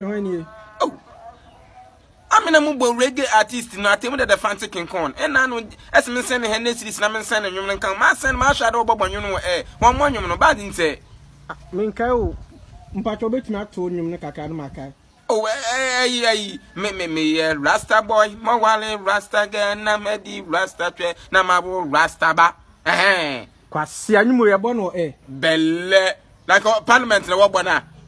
Oh, I'm a mobile reggae artist, not even the fancy king corn. And I know, as me sending her next is not sending you and come, my son, my shadow, Bob, you know, 1 million, no bad in say. Minkao, Mpatobit not to you, Nakakamaka. Oh, me, Rasta boy, Mawale, Rasta girl, Namedi, Rasta, Namabo, Rasta ba. Eh, Quasianumu, bono, Belle, like Parliament, the Wabana.